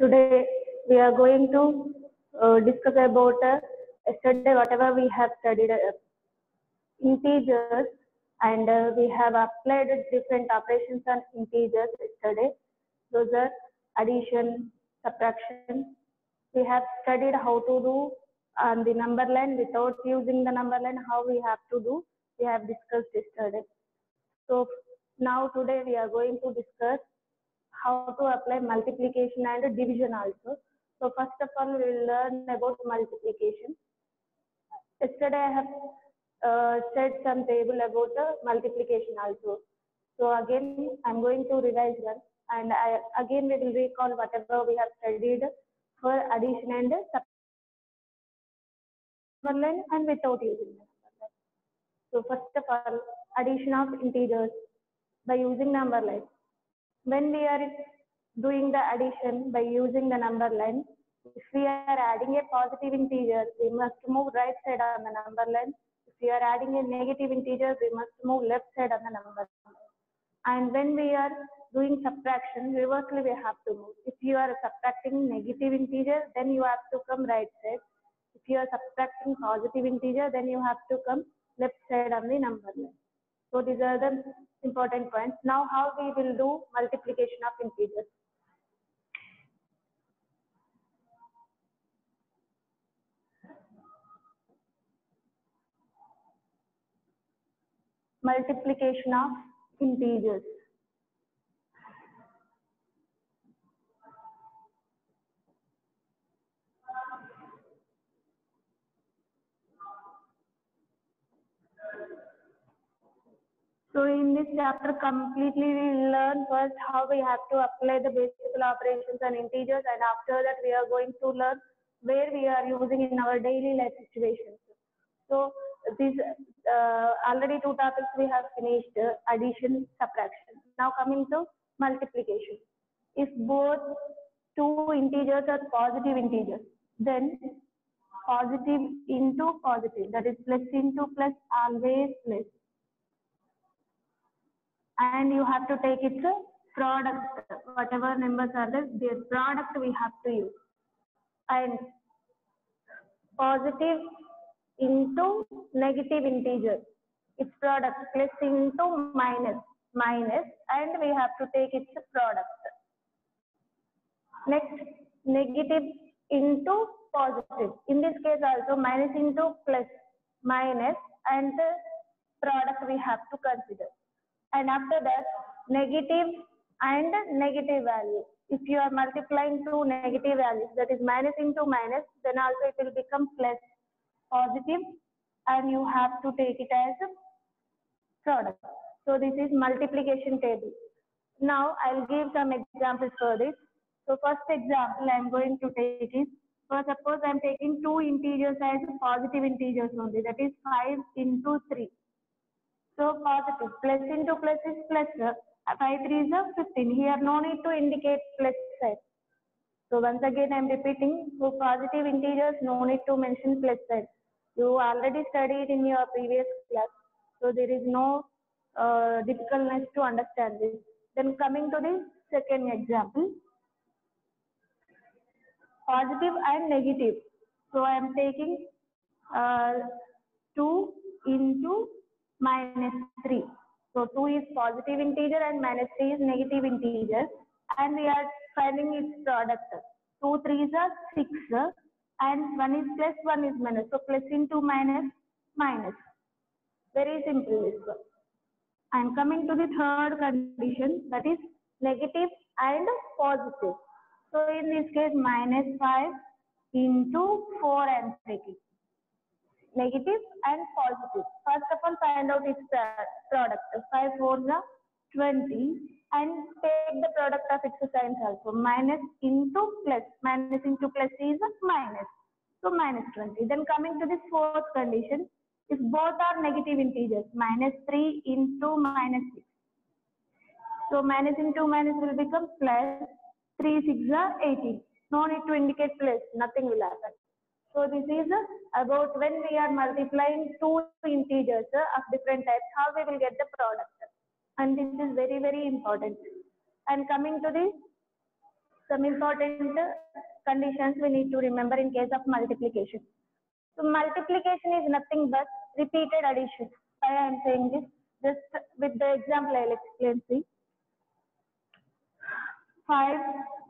Today we are going to discuss about yesterday whatever we have studied integers, and we have applied different operations on integers yesterday. Those are addition, subtraction. We have studied how to do on the number line without using the number line, how we have to do. We have discussed yesterday. So now today we are going to discuss how to apply multiplication and division also. So first of all, we will learn about multiplication. Yesterday I have said some table about the multiplication also. So again, I'm going to revise one, and again we will recall whatever we have studied for addition and number line and without using the number line. So first of all, addition of integers by using number line. When we are doing the addition by using the number line, if we are adding a positive integer, we must move right side on the number line. If we are adding a negative integer, we must move left side on the number line. And when we are doing subtraction, reversely we have to move. If you are subtracting negative integer, then you have to come right side. If you are subtracting positive integer, then you have to come left side on the number line. So these are the important points. Now how we will do multiplication of integers. Multiplication of integers. So in this chapter completely we will learn first how we have to apply the basic operations on integers, and after that we are going to learn where we are using in our daily life situations. So these already two topics we have finished, addition, subtraction. Now coming to multiplication. If both two integers are positive integers, then positive into positive, that is plus into plus, always plus. And you have to take its product, whatever numbers are there, their product we have to use. And positive into negative integer, its product, plus into minus, and we have to take its product. Next, negative into positive. In this case also minus into plus, minus, and the product we have to consider. And after that, negative and negative value. If you are multiplying two negative values, that is minus into minus, then also it will become plus, positive, and you have to take it as a product. So this is multiplication table. Now I'll give some examples for this. So first example I'm going to take is, for suppose I'm taking two integers as positive integers only, that is 5 into 3. So positive, plus into plus is plus, 5 3 is 15. Here no need to indicate plus sign. So once again I am repeating, for positive integers no need to mention plus sign. You already studied in your previous class, so there is no difficultness to understand this. Then coming to the second example, positive and negative. So I am taking 2 into minus 3. So 2 is positive integer and minus 3 is negative integer, and we are finding its product. 2 3s are 6, and 1 is plus, 1 is minus. So plus into minus, minus. Very simple this one. I am coming to the third condition, that is negative and positive. So in this case minus 5 into 4 I am taking. Negative and positive. First of all, find out its product. 5 4 is 20, and take the product of its signs also. Minus into plus. Minus into plus is minus. So minus 20. Then coming to this fourth condition, if both are negative integers, minus 3 into minus 6. So minus into minus will become plus. 3 6 are 18. No need to indicate plus. Nothing will happen. So this is about when we are multiplying two integers of different types, how we will get the product. And this is very, very important. And coming to the some important conditions we need to remember in case of multiplication. So multiplication is nothing but repeated addition. Why I am saying this? Just with the example I will explain. See, 5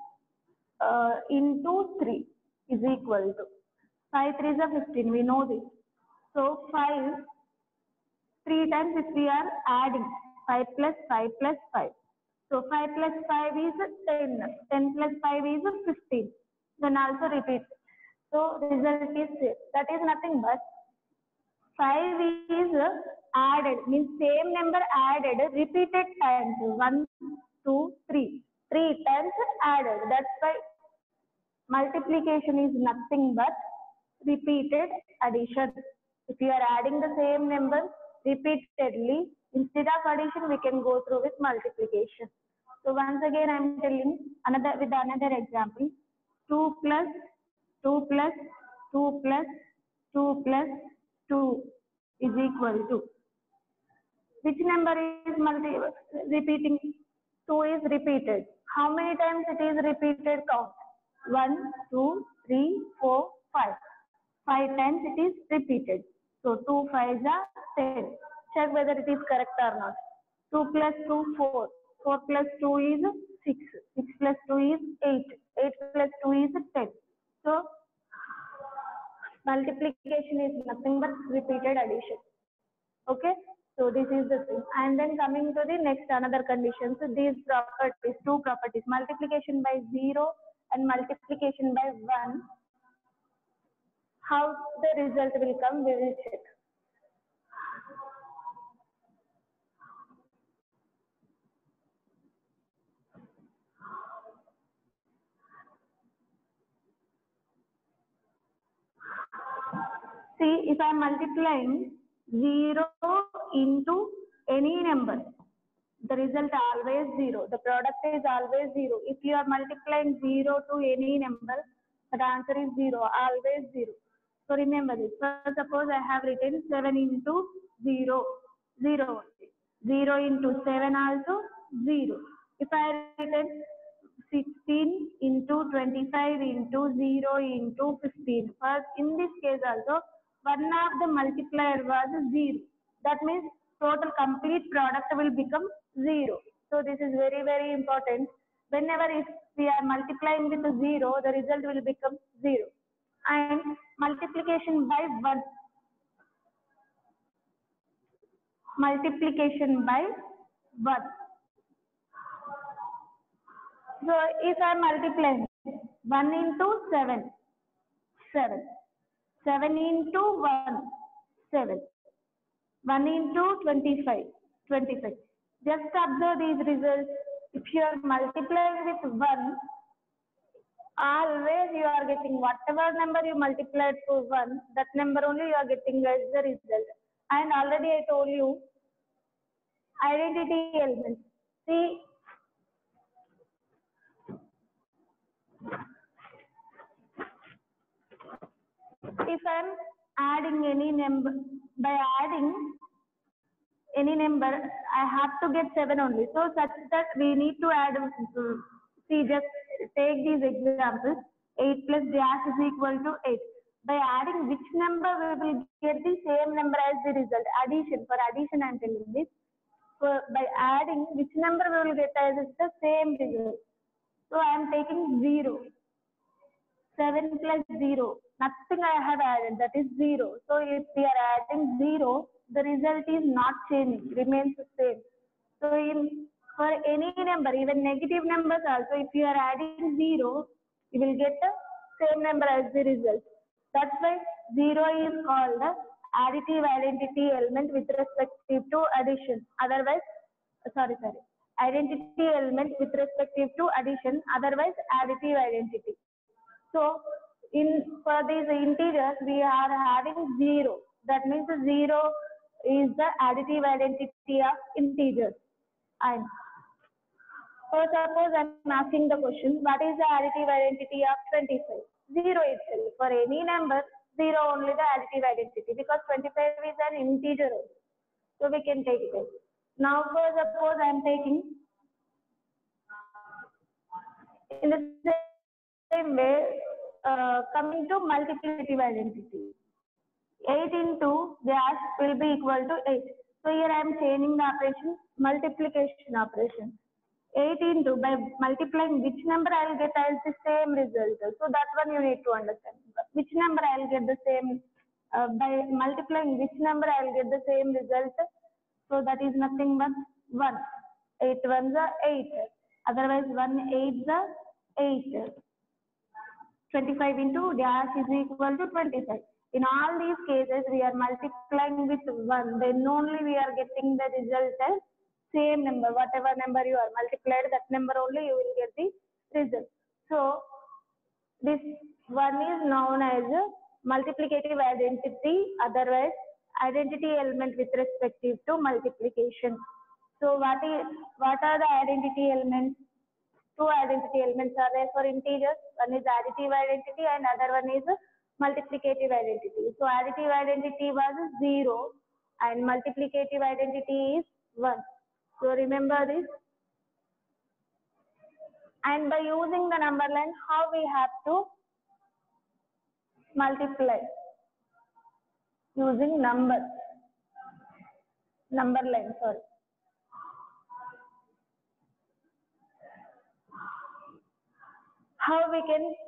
into 3 is equal to 5 3s are 15. We know this. So 5 3 times if we are adding 5 plus 5 plus 5. So 5 plus 5 is 10. 10 plus 5 is 15. Then also repeat. So result is that is nothing but 5 is added, means same number added repeated times. 1, 2, 3. 3 times added. That's why multiplication is nothing but repeated addition. If you are adding the same number repeatedly, instead of addition, we can go through with multiplication. So once again, I am telling with another example. 2 plus 2 plus 2 plus 2 plus 2 is equal to, which number is repeating? 2 is repeated. How many times it is repeated? Count. 1, 2, 3, 4, 5. 5 times it is repeated. So 2 5s are 10. Check whether it is correct or not. 2 plus 2, 4. 4 plus 2 is 6. 6 plus 2 is 8. 8 plus 2 is 10. So multiplication is nothing but repeated addition. Okay. So this is the thing. And then coming to the next another condition. So these properties, two properties, multiplication by 0 and multiplication by 1. How the result will come, we will check. See, if I am multiplying 0 into any number, the result always 0. The product is always 0. If you are multiplying 0 to any number, the answer is 0, always 0. So remember this. First, suppose I have written 7 into 0, 0. 0 into 7 also 0. If I written 16 into 25 into 0 into 15. First, in this case also, one of the multiplier was 0. That means total complete product will become 0. So this is very, very important. Whenever if we are multiplying with 0, the result will become 0. And multiplication by 1. Multiplication by 1. So if I am multiplying 1 into 7, 7. 7 into 1, 7. 1 into 25, 25. Just observe these results. If you are multiplying with 1, always you are getting whatever number you multiplied to 1, that number only you are getting as the result. And already I told you, identity elements. See, if I am adding any number, by adding any number, I have to get 7 only. So such that we need to add, see, just take these examples. 8 plus dash is equal to 8. By adding which number, we will get the same number as the result. Addition, for addition I am telling this. So by adding which number we will get as the same result. So I am taking 0. 7 plus 0. Nothing I have added, that is 0. So if we are adding 0, the result is not changing, remains the same. So for any number, even negative numbers also, if you are adding 0, you will get the same number as the result. That's why 0 is called the additive identity element with respect to addition. Otherwise, identity element with respect to addition, otherwise additive identity. So for these integers, we are having 0. That means 0 is the additive identity of integers. And so suppose I am asking the question, what is the additive identity of 25? 0 itself. For any number, 0 only the additive identity, because 25 is an integer also. So we can take it. Now suppose I am taking In the same way, coming to multiplicative identity, 8 into dash will be equal to 8. So here I am changing the operation, multiplication operation. 8 into, by multiplying which number I will get as the same result. So that one you need to understand. Which number I will get the same, by multiplying which number I will get the same result. So that is nothing but 1. 8 ones are 8. Otherwise 1 8s are 8. 25 into dash is equal to 25. In all these cases, we are multiplying with 1. Then only we are getting the result as same number. Whatever number you are multiplied, that number only you will get the result. So this one is known as a multiplicative identity, otherwise identity element with respect to multiplication. So what are the identity elements? Two identity elements are there for integers. One is additive identity and other one is multiplicative identity. So additive identity was 0 and multiplicative identity is 1. So remember this. And by using the number line, how we have to multiply? Using number line, sorry. How we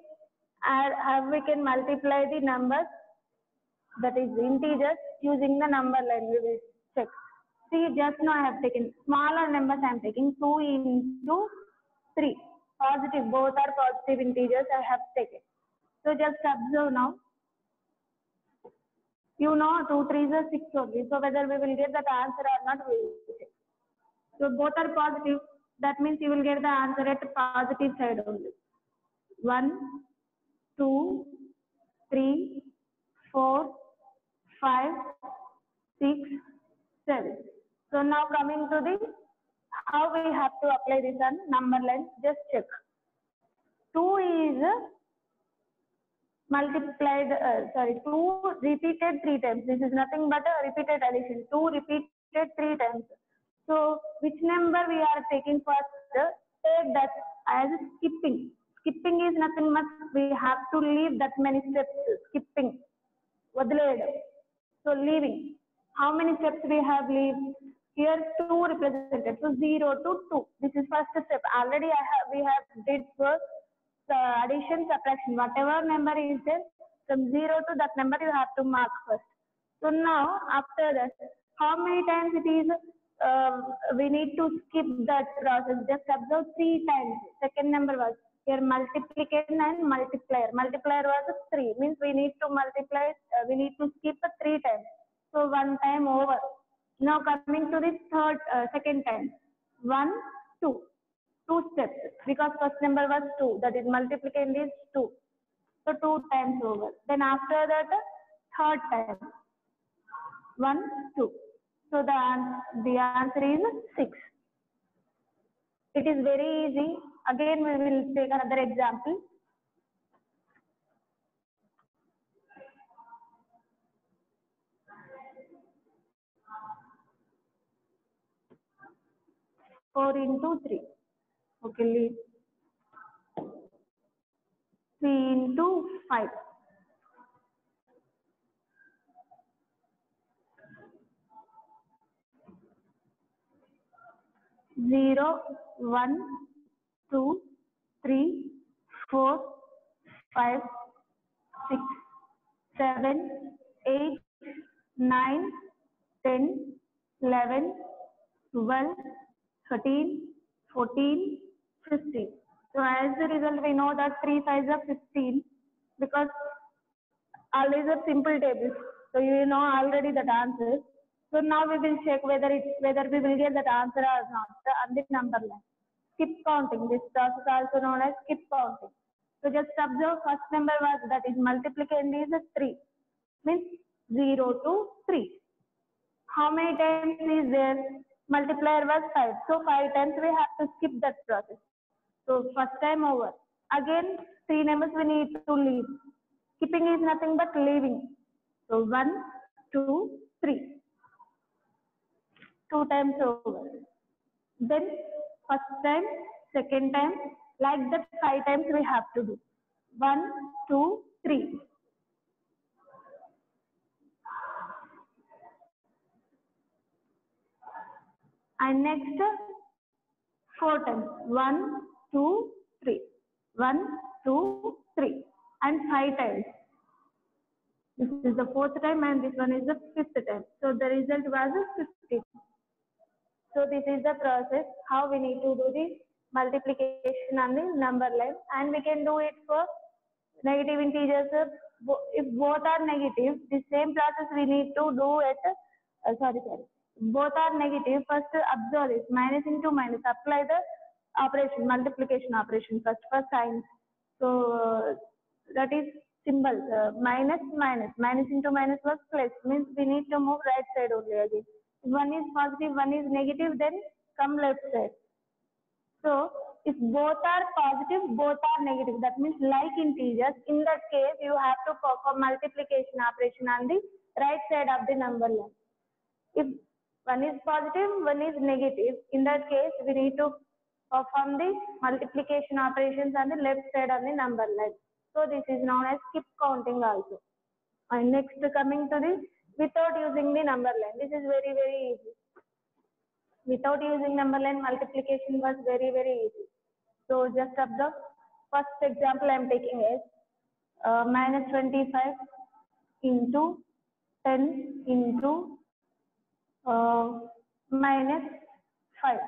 can multiply the numbers, that is integers, using the number line. We will check. See, just now I have taken smaller numbers. I am taking 2 into 3. Positive, both are positive integers I have taken. So just observe now. You know 2 3s are 6 only. So whether we will get that answer or not, we will check. So both are positive. That means you will get the answer at positive side only. 1, 2, 3, 4, 5, 6, 7. So now coming to the how we have to apply this on number line. Just check. 2 is multiplied, 2 repeated 3 times. This is nothing but a repeated addition. 2 repeated 3 times. So which number we are taking first? Take that as skipping. Skipping is nothing but we have to leave that many steps. Skipping. So leaving. How many steps we have leave? Here 2 represented. So 0 to 2. This is first step. Already we have did first addition, subtraction. Whatever number is there, from 0 to that number you have to mark first. So now after that, how many times it is we need to skip that process? Just observe 3 times. Second number was here multiplication and multiplier. Multiplier was 3. Means we need to multiply. We need to skip 3 times. So 1 time over. Now coming to this second time. 1, 2. 2 steps, because first number was 2, that is multiplication is 2. So 2 times over. Then after that, third time. 1, 2. So the answer is 6. It is very easy. Again, we will take another example. Four into 3. Okay, leave. 3 into 5. 0, 1, 2, 3, 4, 5, 6, 7, 8, 9, 10, 11, 12, 13, 14, 15. So as a result, we know that 3 5s are 15 because all these are simple tables. So you know already that answer. So now we will check whether we will get that answer or not on the number line. Skip counting. This process is also known as skip counting. So just observe first number was, that is multiplication is 3. Means 0 to 3. How many times is there? Multiplier was 5. So 5 times we have to skip that process. So first time over. Again 3 numbers we need to leave. Skipping is nothing but leaving. So 1, 2, 3. 2 times over. Then first time, second time, Like that 5 times we have to do. 1, 2, 3. And next 4 times. 1, 2, 3. 1, 2, 3. And 5 times. This is the 4th time and this one is the 5th time. So the result was 50. So this is the process how we need to do the multiplication on the number line, and we can do it for negative integers. If both are negative, the same process we need to do at both are negative. First observe this minus into minus, apply the operation, multiplication operation first for signs. So that is symbols, minus minus, minus into minus was plus, means we need to move right side only again. If one is positive, one is negative, then come left side. So if both are positive, both are negative, that means like integers. In that case, you have to perform multiplication operation on the right side of the number line. If one is positive, one is negative, in that case, we need to perform the multiplication operations on the left side of the number line. So this is known as skip counting also. And next coming to this, without using the number line. This is very, very easy. Without using number line, multiplication was very, very easy. So just observe. First example I am taking is minus 25 into 10 into minus 5.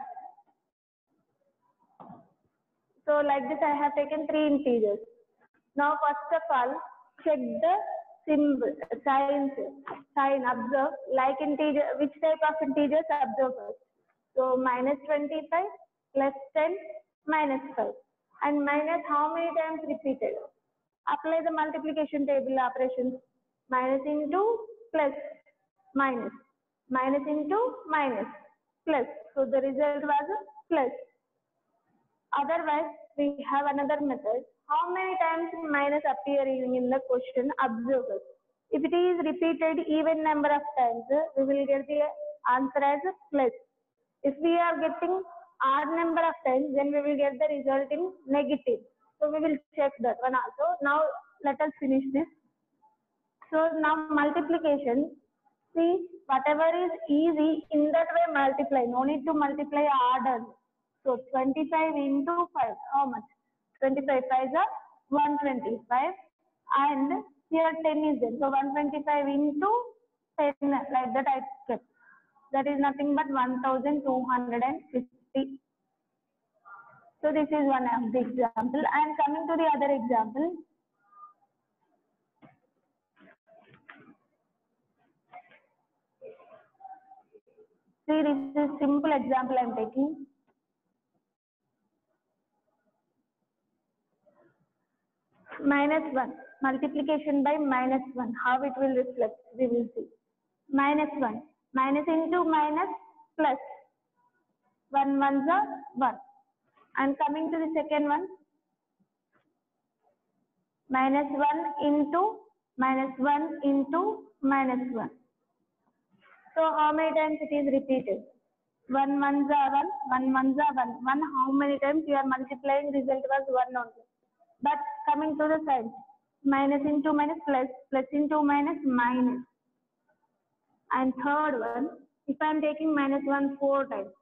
So like this I have taken 3 integers. Now first of all, check the symbol, sign, observe, like integer, which type of integers observe first. So minus 25 plus 10 minus 5. And minus how many times repeated? Apply the multiplication table operations. Minus into plus, minus, minus into minus, plus. So the result was plus. Otherwise, we have another method. How many times minus appearing in the question? Observe. If it is repeated even number of times, we will get the answer as plus. If we are getting odd number of times, then we will get the result in negative. So we will check that one also. Now let us finish this. So now multiplication. See, whatever is easy, in that way multiply. No need to multiply order. So 25 into 5, how much? 25 5s are 125, and here 10 is there. So 125 into 10, like that I kept. That is nothing but 1250. So this is one of the example. And coming to the other example. See, this is simple example I am taking. Minus 1, multiplication by minus 1, how it will reflect, we will see. Minus 1, minus into minus, plus. 1 1s are 1. And coming to the second one, minus 1 into minus 1 into minus 1. So how many times it is repeated? 1 1s are 1, 1 1s are 1. 1, how many times you are multiplying, result was 1 only. But coming to the side, minus into minus, plus, plus into minus, minus. And third one, if I am taking minus 1 4 times.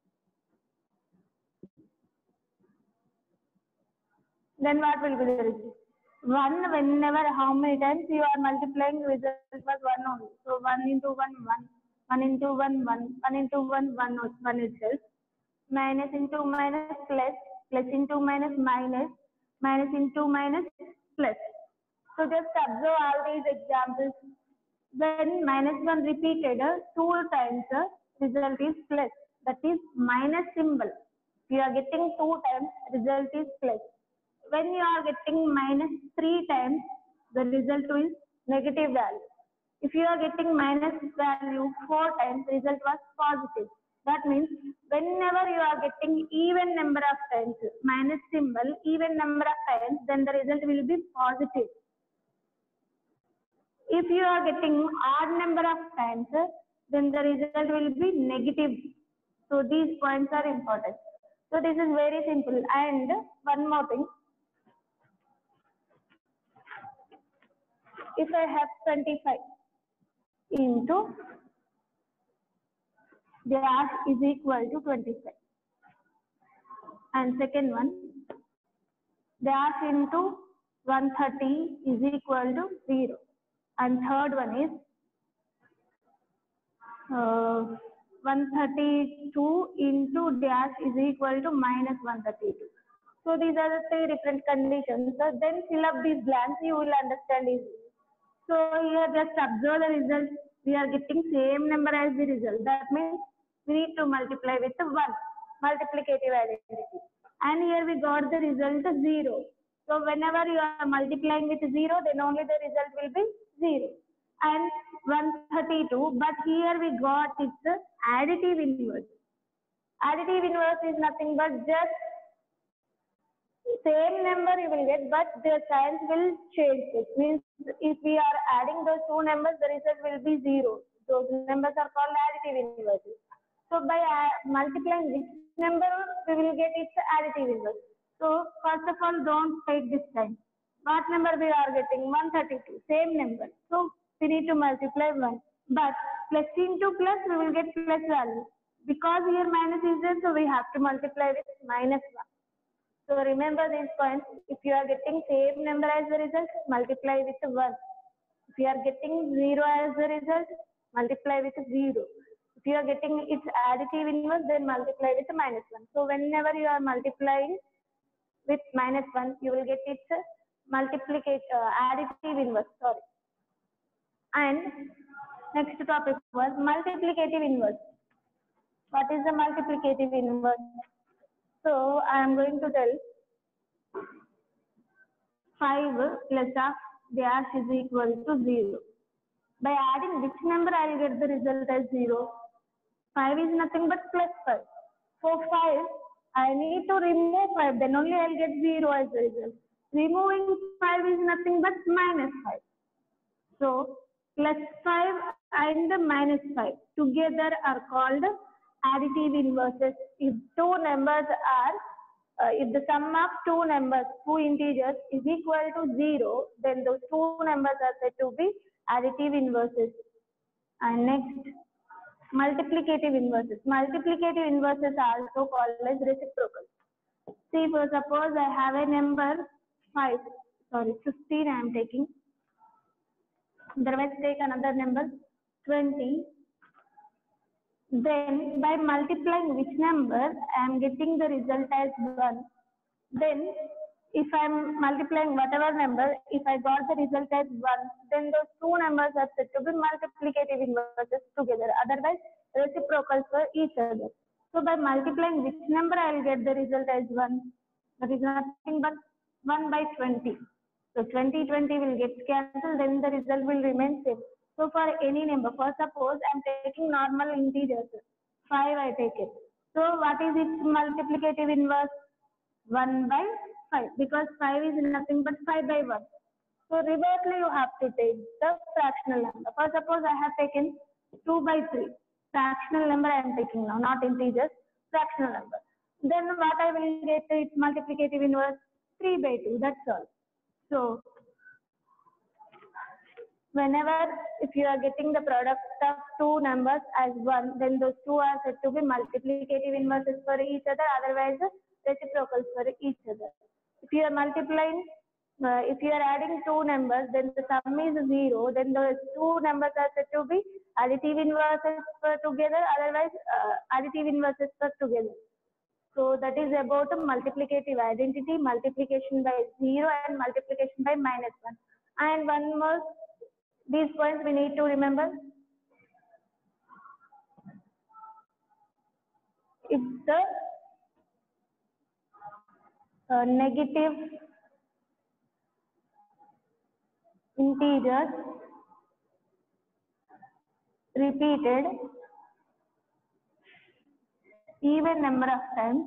Then what will be the result? 1, whenever, how many times you are multiplying, result was 1 only. So 1 into 1, 1. 1 into 1, 1. 1 into 1, 1 itself. Minus into minus, plus. Plus into minus, minus. Minus into minus, plus. So just observe all these examples. When minus 1 repeated 2 times, result is plus. That is minus symbol. If you are getting 2 times, result is plus. When you are getting minus 3 times, the result is negative value. If you are getting minus value 4 times, result was positive. That means whenever you are getting even number of times, minus symbol, even number of times, then the result will be positive. If you are getting odd number of times, then the result will be negative. So these points are important. So this is very simple. And one more thing, if I have 25 into dash is equal to 25, and second one, dash into 130 is equal to 0, and third one is 132 into dash is equal to minus 132. So these are the three different conditions. So then fill up these blanks, you will understand easily. So here just observe the result. We are getting same number as the result. That means we need to multiply with 1, multiplicative identity. And here we got the result 0. So whenever you are multiplying with 0, then only the result will be 0. And 132, but here we got its additive inverse. Additive inverse is nothing but just same number you will get, but the signs will change. It means if we are adding those two numbers, the result will be 0. Those numbers are called additive inverses. So by multiplying this number, we will get its additive inverse. So first of all, don't take this time. What number we are getting? 132, same number. So we need to multiply 1. But plus into plus, we will get plus value. Because here minus is there, so we have to multiply with minus 1. So remember these points. If you are getting same number as the result, multiply with 1. If you are getting 0 as the result, multiply with 0. If you are getting its additive inverse, then multiply with minus 1. So whenever you are multiplying with minus 1, you will get its additive inverse. Sorry. And next topic was multiplicative inverse. What is the multiplicative inverse? So I am going to tell 5 plus of dash is equal to 0. By adding which number I will get the result as 0? 5 is nothing but plus 5. For 5, I need to remove 5, then only I will get 0 as the result. Removing 5 is nothing but minus 5. So plus 5 and minus 5 together are called additive inverses. If two numbers are if the sum of two numbers, two integers is equal to 0, then those two numbers are said to be additive inverses. And next, multiplicative inverses. Multiplicative inverses are also called as reciprocals. See, for suppose I have a number 15 I am taking. Otherwise, take another number 20. Then by multiplying which number I am getting the result as 1. Then if I am multiplying whatever number, if I got the result as 1, then those two numbers are said to be multiplicative inverses together. Otherwise, reciprocals for each other. So by multiplying which number I will get the result as 1. That is nothing but 1 by 20. So 20 will get cancelled, then the result will remain same. So for any number, for suppose I am taking normal integers, 5 I take it. So what is its multiplicative inverse? 1 by 5, because 5 is nothing but 5 by 1. So reversely you have to take the fractional number. For suppose I have taken 2 by 3. Fractional number I am taking now, not integers, fractional number. Then what I will get its multiplicative inverse? 3 by 2, that's all. So whenever if you are getting the product of two numbers as 1, then those two are said to be multiplicative inverses for each other, otherwise reciprocals for each other. If you are multiplying, if you are adding two numbers, then the sum is 0, then those two numbers are said to be additive inverses for together, otherwise additive inverses for together. So that is about multiplicative identity, multiplication by 0 and multiplication by minus 1. And one more, these points we need to remember. If the negative integers repeated even number of times,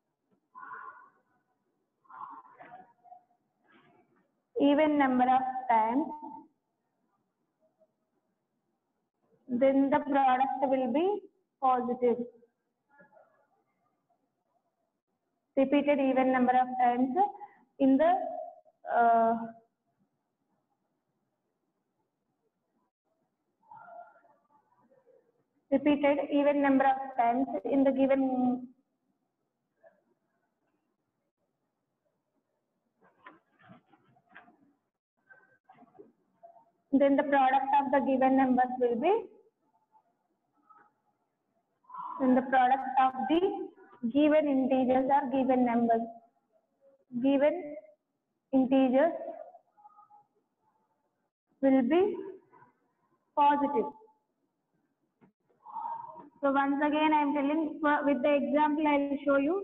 then the product will be positive. repeated even number of times in the repeated even number of times in the given then the product of the given numbers will be then the product of the given integers or given numbers given integers will be positive. So once again I am telling with the example I will show you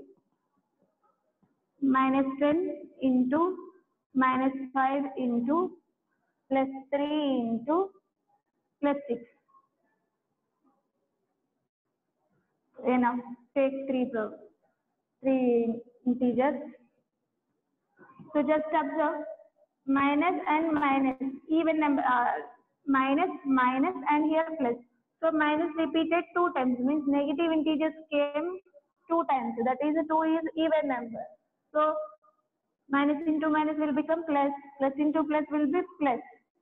-10 into -5 into +3 into +6. Okay, now take three integers. So just observe minus and minus even number minus and here plus. So minus repeated 2 times means negative integers came 2 times. That is 2 is even number. So minus into minus will become plus. Plus into plus will be plus.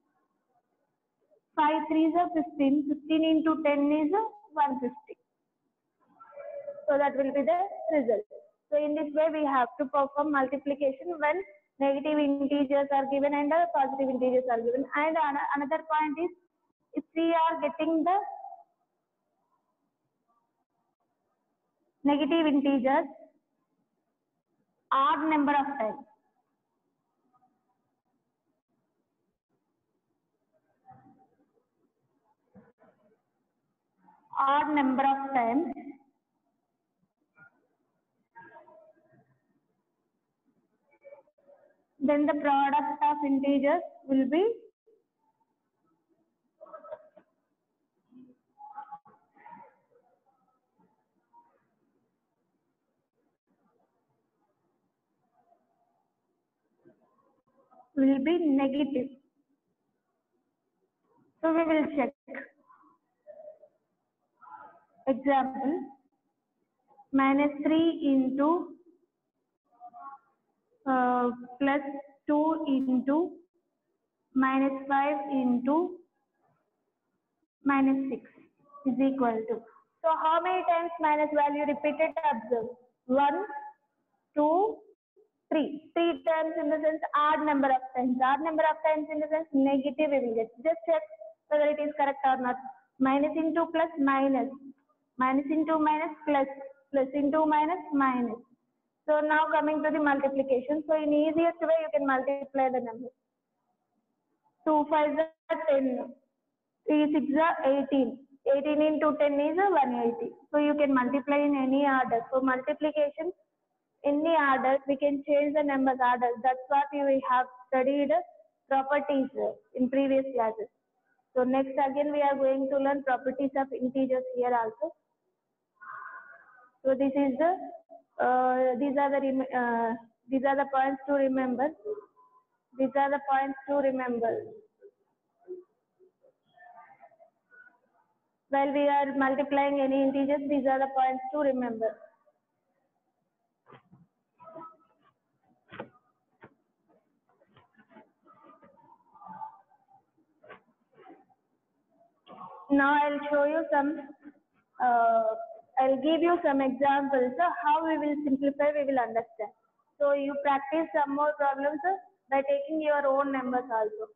5 3s are 15. 15 into 10 is 150. So that will be the result. So in this way we have to perform multiplication when negative integers are given and positive integers are given. And another point is if we are getting the negative integers odd number of times. Odd number of times. Then the product of integers will be negative. So we will check. Example, -3 into +2 into -5 into -6 is equal to. So how many times minus value repeated? Observe. 1, 2, 3. 3 times in the sense odd number of times. Odd number of times in the sense negative we will get. Just check whether it is correct or not. Minus into plus minus. Minus into minus plus. Plus into minus minus. So now coming to the multiplication. So in easiest way you can multiply the number. 2 5s are 10. 3 6s are 18. 18 into 10 is 180. So you can multiply in any order. So multiplication in the orders we can change the numbers orders. That's what we have studied properties in previous classes. So next again we are going to learn properties of integers here also. So this is the these are the points to remember. These are the points to remember. While we are multiplying any integers, these are the points to remember. Now I'll show you some, I'll give you some examples of how we will simplify, we will understand. So you practice some more problems by taking your own numbers also.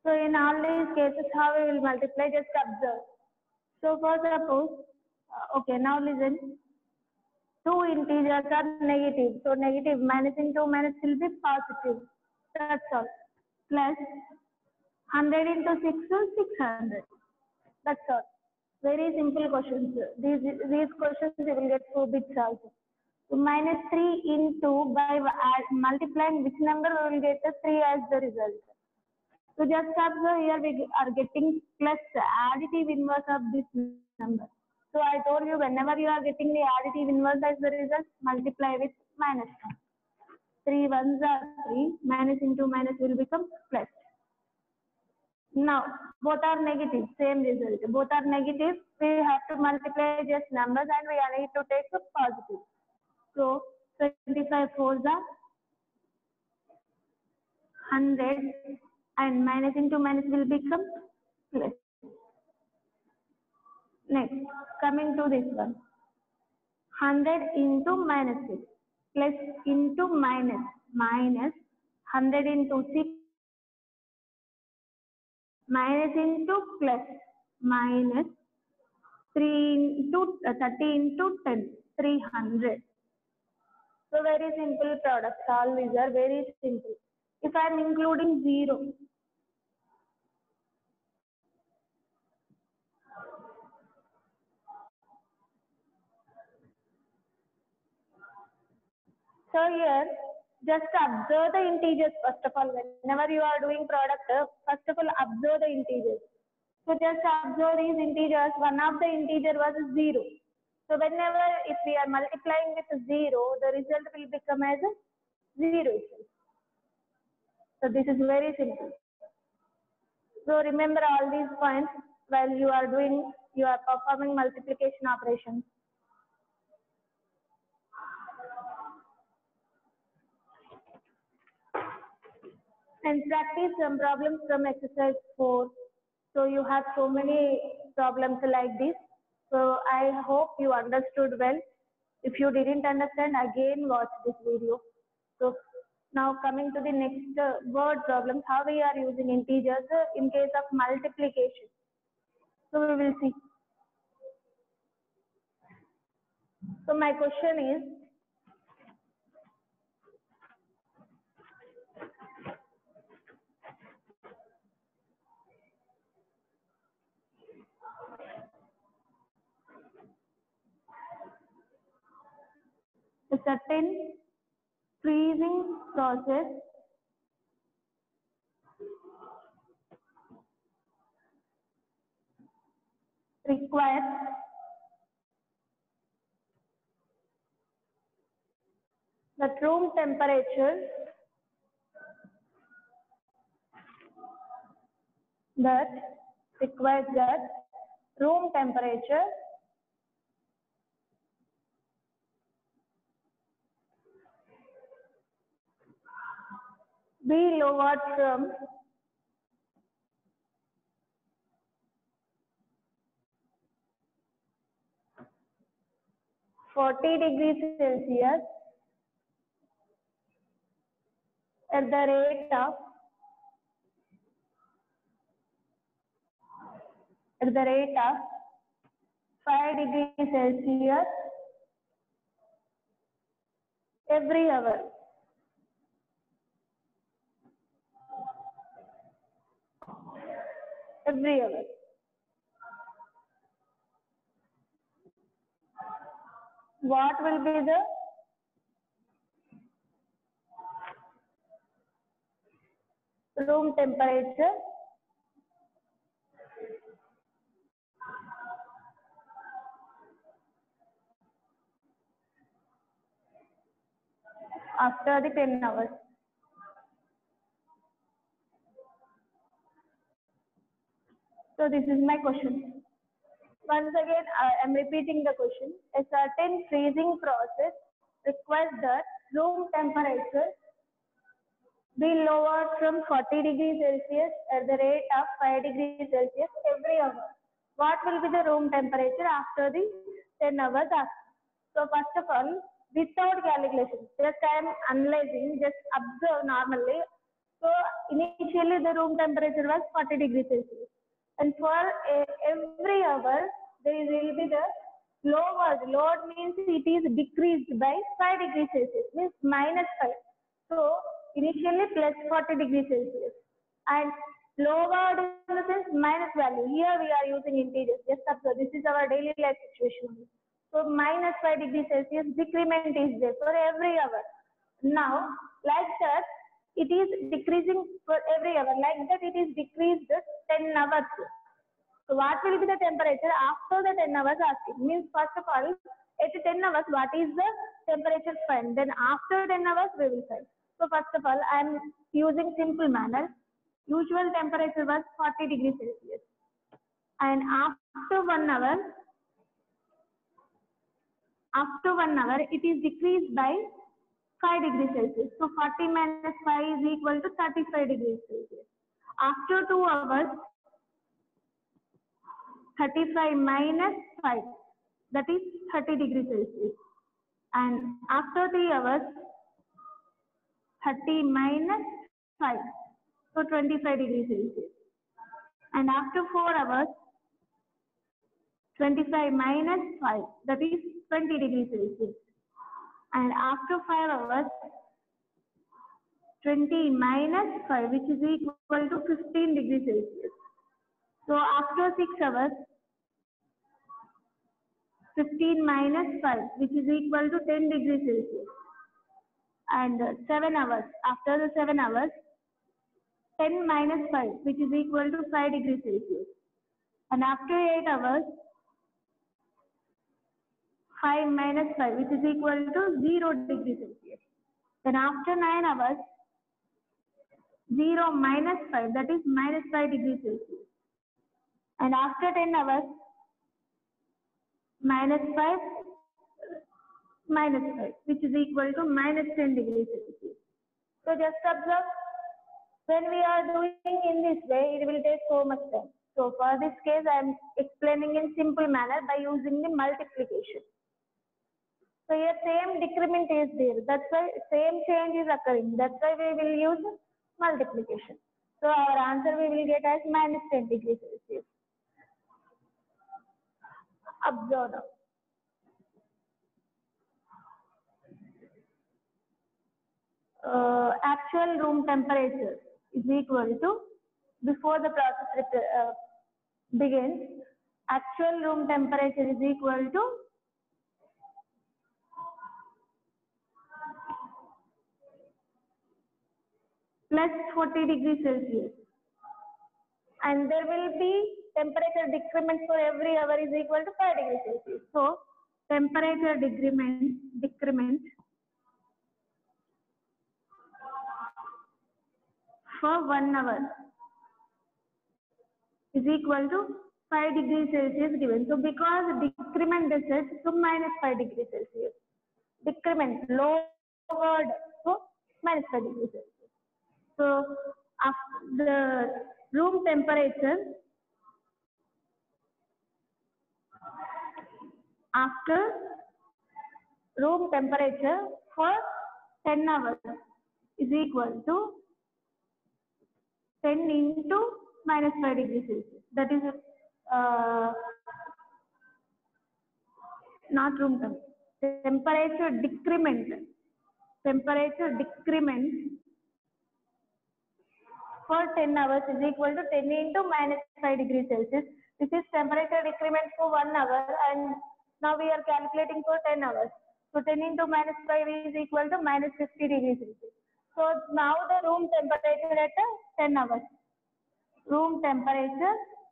So in all these cases, how we will multiply? Just observe. So for suppose, okay, now listen. Two integers are negative. So negative minus into minus will be positive. That's all. Plus 100 into 6 is 600. That's all. Very simple questions. These questions you will get 4 bits also. So minus 3 into by multiplying which number we will get a 3 as the result. So just observe here we are getting plus additive inverse of this number. So I told you whenever you are getting the additive inverse as the result, multiply with minus 1. 3 ones are 3, minus into minus will become plus. Now, both are negative, same result. Both are negative, we have to multiply just numbers and we need to take a positive. So, 25 fours are 100 and minus into minus will become plus. Next, coming to this one. 100 into minus 6 plus into minus 100 into 6 minus into plus minus 3 into 30 into 10 300. So very simple products, all these are very simple. If I am including 0, so here just observe the integers first of all. Whenever you are doing product, first of all observe the integers. So just observe these integers. One of the integer was 0. So whenever if we are multiplying with 0, the result will become as 0 itself. So this is very simple. So remember all these points while you are performing multiplication operations. And practice some problems from exercise 4. So you have so many problems like this. So I hope you understood well. If you didn't understand, again watch this video. So now coming to the next word problems, how we are using integers in case of multiplication. So we will see. So my question is, a certain freezing process requires the room temperature that requires that room temperature be lowered from 40 degrees Celsius at the rate of 5 degrees Celsius every hour. Every hour. What will be the room temperature after the 10 hours? So this is my question. Once again, I am repeating the question. A certain freezing process requires that room temperature be lowered from 40 degrees Celsius at the rate of 5 degrees Celsius every hour. What will be the room temperature after the 10 hours? So first of all, without calculation, just I am analyzing, just observe normally. So So initially the room temperature was 40 degrees Celsius, and for every hour there will be the lowered. Lowered means it is decreased by 5 degrees Celsius, means -5. So initially plus 40 degrees Celsius, and lowered in the sense minus value. Here we are using integers. Just observe, this is our daily life situation. So -5 degrees Celsius decrement is there for every hour. Now, like that, it is decreasing for every hour. Like that, it is decreased 10 hours. So what will be the temperature after the 10 hours asking? Means first of all, at 10 hours, what is the temperature find? Then after 10 hours, we will find. So first of all, I am using simple manner. Usual temperature was 40 degrees Celsius. And after 1 hour, it is decreased by 5 degrees Celsius. So 40 minus 5 is equal to 35 degrees Celsius. After 2 hours, 35 minus 5, that is 30 degrees Celsius. And after 3 hours, 30 minus 5, so 25 degrees Celsius. And after 4 hours, 25 minus 5, that is 20 degrees Celsius. And after 5 hours, 20 minus 5, which is equal to 15 degrees Celsius. So after 6 hours, 15 minus 5, which is equal to 10 degrees Celsius. And 7 hours, after the 7 hours, 10 minus 5, which is equal to 5 degrees Celsius. And after 8 hours, 5 minus 5, which is equal to 0 degrees Celsius. Then after 9 hours, 0 minus 5, that is minus 5 degrees Celsius. And after 10 hours, minus 5, which is equal to minus 10 degrees Celsius. So just observe, when we are doing in this way, it will take so much time. So for this case, I am explaining in simple manner by using the multiplication. So here same decrement is there. That's why same change is occurring. That's why we will use multiplication. So our answer we will get as minus 10 degrees Celsius. Observe now. Actual room temperature is equal to, before the process begins, actual room temperature is equal to plus 40 degrees Celsius. And there will be temperature decrement for every hour is equal to 5 degrees Celsius. So temperature decrement for 1 hour is equal to 5 degrees Celsius given. So because decrement is set to minus 5 degrees Celsius. Decrement lowered, so minus 5 degrees Celsius. So after the room temperature, for 10 hours is equal to 10 into minus 5 degrees Celsius. That is not room temperature. Temperature decrement for 10 hours is equal to 10 into minus 5 degrees Celsius. This is temperature decrement for 1 hour, and now we are calculating for 10 hours. So 10 into minus 5 is equal to minus 50 degrees Celsius. So now the room temperature at 10 hours. Room temperature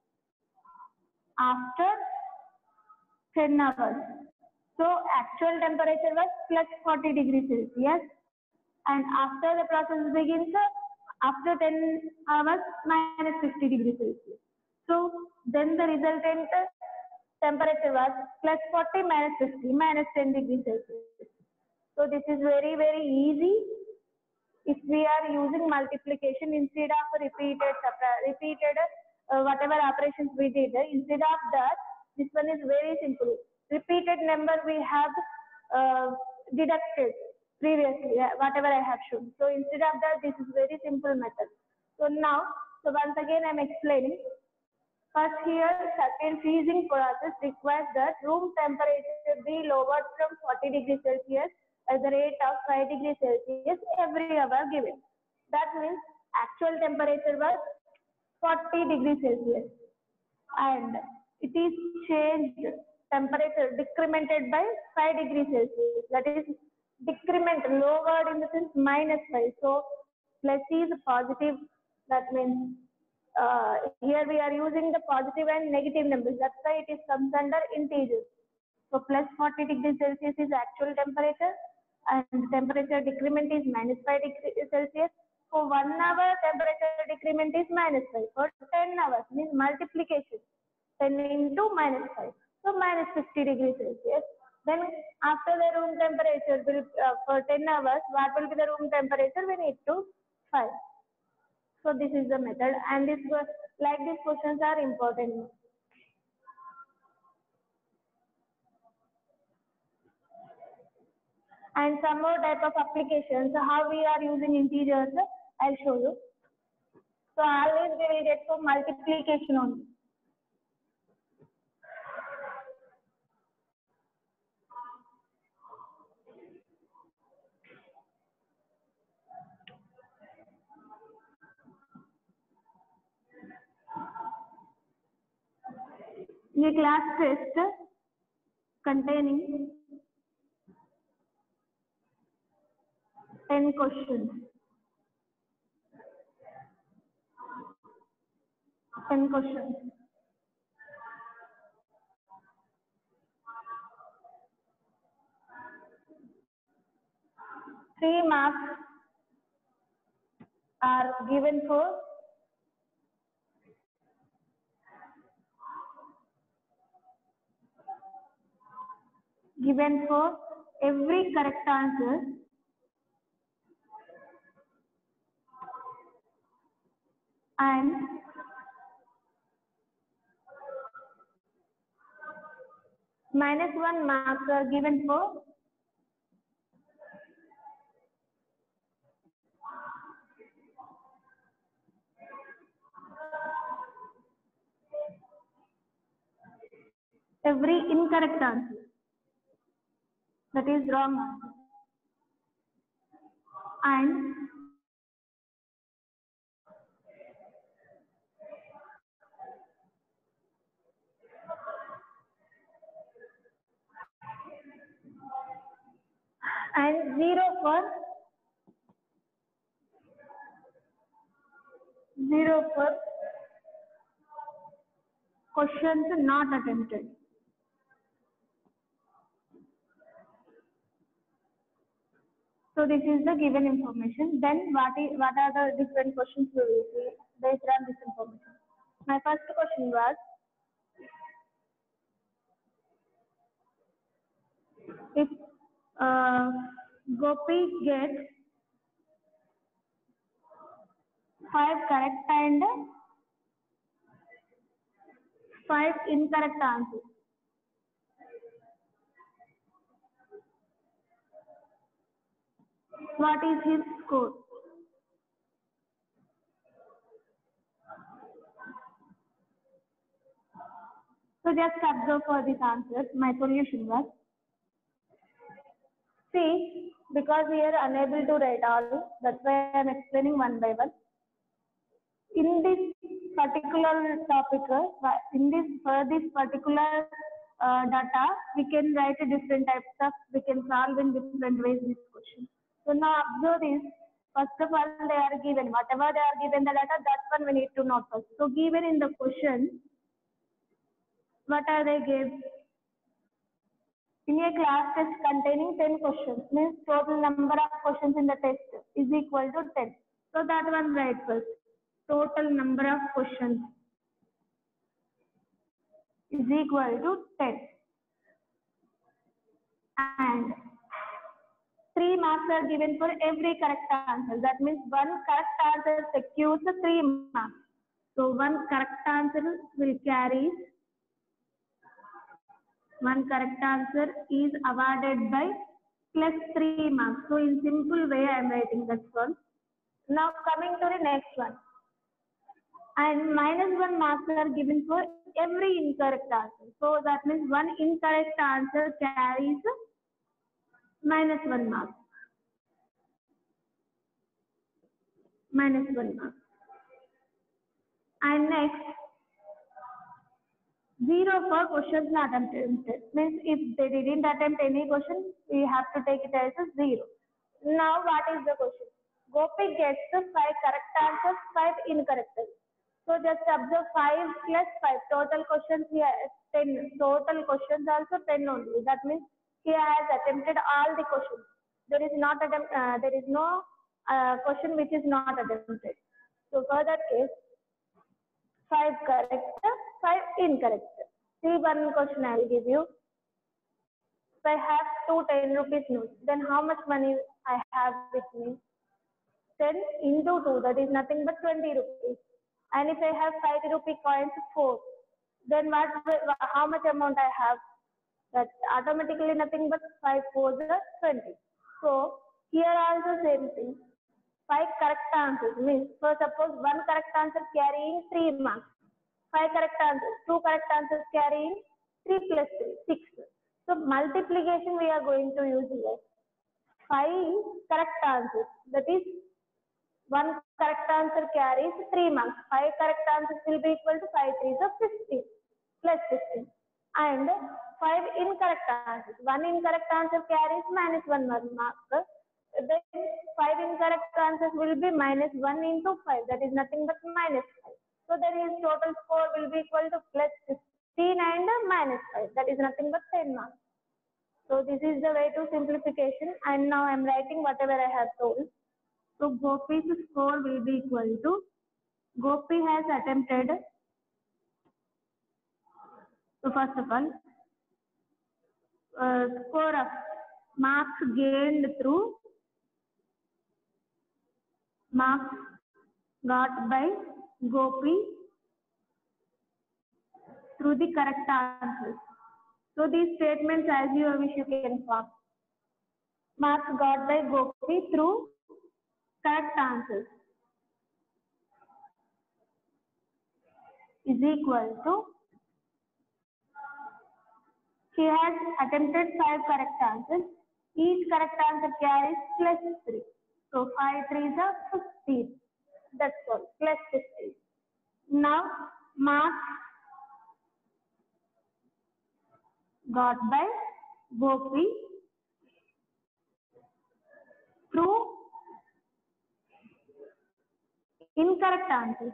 after 10 hours. So actual temperature was plus 40 degrees Celsius, and after the process begins, after 10 hours, minus 50 degrees Celsius. So then the resultant temperature was plus 40 minus 50, minus 10 degrees Celsius. So this is very, very easy if we are using multiplication instead of repeated whatever operations we did. Instead of that, this one is very simple. Repeated number we have deducted. previously, whatever I have shown. So instead of that, this is very simple method. So now, so once again I'm explaining. First here, certain freezing process requires that room temperature be lowered from 40 degrees Celsius at the rate of 5 degrees Celsius every hour given. That means actual temperature was 40 degrees Celsius and it is changed temperature decremented by 5 degrees Celsius. That is decrement lowered in the sense -5. So plus is positive. That means here we are using the positive and negative numbers. That's why it is comes under integers. So plus 40 degrees Celsius is actual temperature and temperature decrement is -5 degrees Celsius. For 1 hour temperature decrement is -5. For 10 hours means multiplication 10 into -5. So -50 degrees Celsius. Then after the room temperature will for 10 hours, what will be the room temperature? We need to find. So this is the method, and this like these questions are important. And some more type of applications, how we are using integers, I'll show you. So always we will get for multiplication only. A class test containing 10 questions. 10 questions. Three marks are given for every correct answer and -1 marks are given for every incorrect answer. That is wrong answer. And zero for questions not attempted. So this is the given information. Then what are the different questions we will see based on this information? My first question was, if Gopi gets 5 correct and 5 incorrect answers, what is his score? So just observe for this answer. My solution was, see, because we are unable to write all, that's why I am explaining one by one. In this particular topic, for this particular data, we can write a different types of, we can solve in different ways this question. So now observe this. First of all, they are given, whatever they are given the data, that one we need to note first. So given in the question, what are they given? In a class test containing 10 questions, means total number of questions in the test is equal to 10. So that one write first. Total number of questions is equal to 10. And 3 marks are given for every correct answer. That means one correct answer secures 3 marks. So one correct answer will carry, one correct answer is awarded by plus 3 marks. So in simple way I am writing that one. Now coming to the next one. And minus 1 marks are given for every incorrect answer. So that means one incorrect answer carries minus 1 mark. Minus 1 mark. And next, 0 for questions not attempted. Means if they didn't attempt any question, we have to take it as a 0. Now what is the question? Gopi gets 5 correct answers, 5 incorrect. So just observe 5 plus 5. Total questions here 10. Total questions also 10 only. That means he has attempted all the questions. There is no question which is not attempted. So for that case, 5 correct, 5 incorrect. See one question I will give you. If I have 2 10 rupees notes, then how much money I have with me? 10 into 2, that is nothing but 20 rupees. And if I have 5 rupee coins, 4, then how much amount I have? That's automatically nothing but 5 4 is 20. So here also same thing. 5 correct answers means, so suppose 1 correct answer carrying 3 marks. 5 correct answers, 2 correct answers carrying 3 plus 3, 6. So multiplication we are going to use here. 5 correct answers, that is 1 correct answer carries 3 marks. 5 correct answers will be equal to 5 3 is 15 plus 15. And 5 incorrect answers. 1 incorrect answer carries minus 1 mark. Then 5 incorrect answers will be minus 1 into 5. That is nothing but minus 5. So then his total score will be equal to plus 15 and minus 5. That is nothing but 10 marks. So this is the way to simplification. And now I am writing whatever I have told. So Gopi's score will be equal to, Gopi has attempted, so first of all, score of marks gained through marks got by Gopi through the correct answers. So these statements as you wish you can form. Marks got by Gopi through correct answers is equal to, he has attempted 5 correct answers. Each correct answer carries plus 3. So 5 3 is 15. That's all, plus 15. Now marks got by Gopi through incorrect answers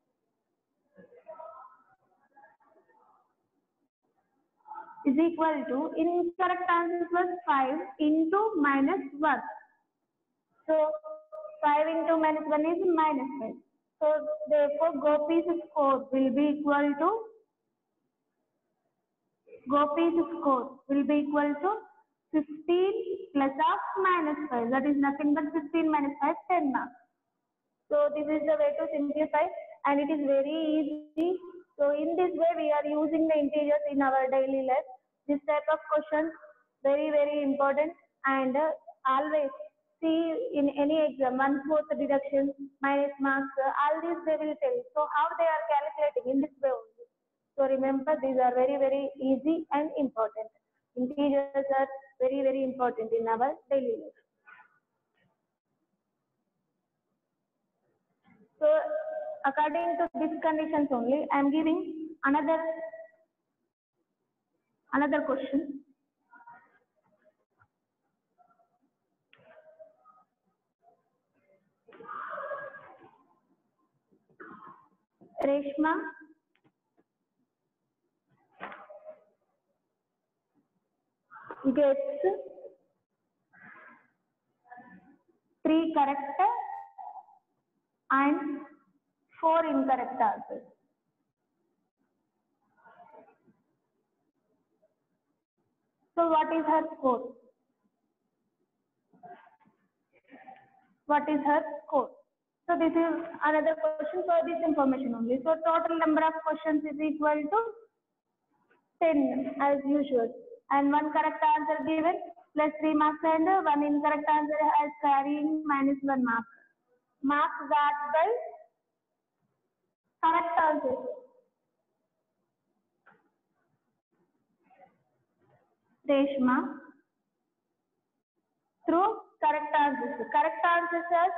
is equal to, incorrect answers was 5 into minus 1. So 5 into minus 1 is minus 5. So therefore Gopi's score will be equal to, to 15 plus of minus 5. That is nothing but 15 minus 5, 10 marks. So this is the way to simplify, and it is very easy. So in this way we are using the integers in our daily life. This type of questions very very important, and always see in any exam 1/4 deduction, minus marks, all these they will tell. So how they are calculating in this way only. So remember, these are very very easy and important. Integers are very very important in our daily life. So according to these conditions only, I am giving another question. Reshma gets 3 correct and 4 incorrect answers. So what is her score? What is her score? So this is another question for this information only. So total number of questions is equal to 10 as usual, and 1 correct answer given, plus 3 marks and one incorrect answer as carrying minus 1 mark. Marks got by correct answer. Reshma, through correct answers. Correct answers are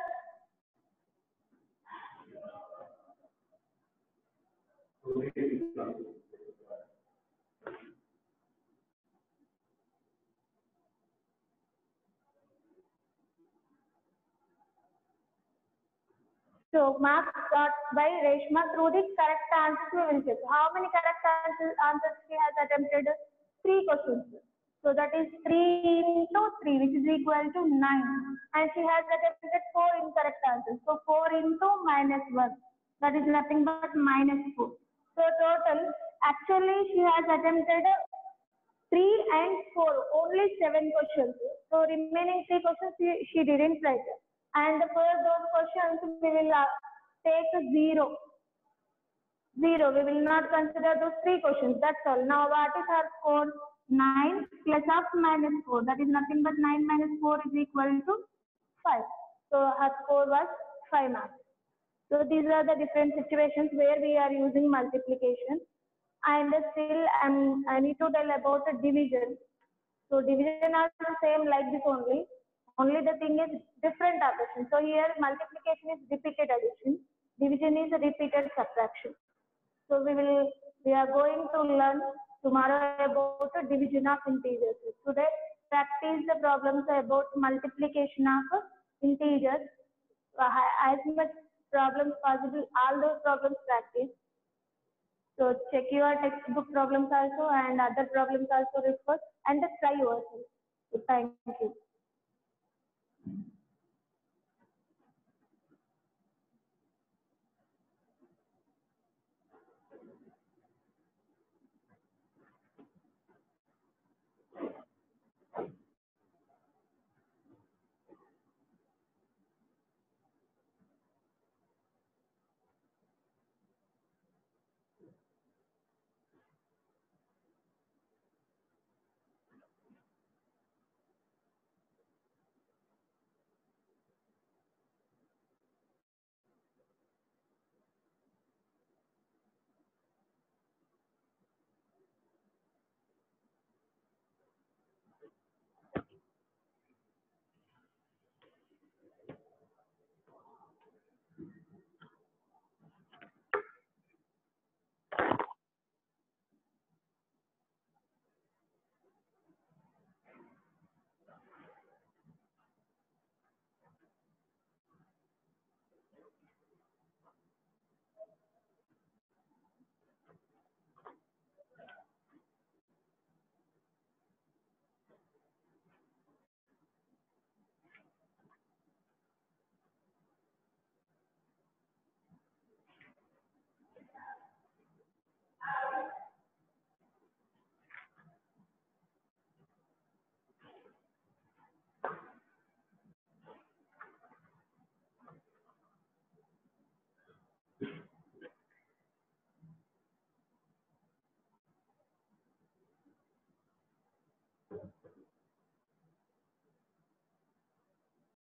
so marks got by Reshma through the correct answers we will check. How many correct answers she has attempted? 3 questions. So that is 3 into 3 which is equal to 9. And she has attempted 4 incorrect answers. So 4 into minus 1. That is nothing but minus 4. So total, actually she has attempted 3 and 4, only 7 questions. So remaining 3 questions she didn't write. And for those questions we will take 0. 0. We will not consider those 3 questions. That's all. Now what is her score? 9 plus of minus 4. That is nothing but 9 minus 4 is equal to 5. So her score was 5 marks. So these are the different situations where we are using multiplication. And still I need to tell about the division. So division are the same like this only. Only the thing is different operation. So here multiplication is repeated addition. Division is repeated subtraction. So we are going to learn tomorrow about the division of integers. Today practice the problems about multiplication of integers. As much problems possible, all those problems practice. So check your textbook problems also and other problems also refer and try yourself. So thank you.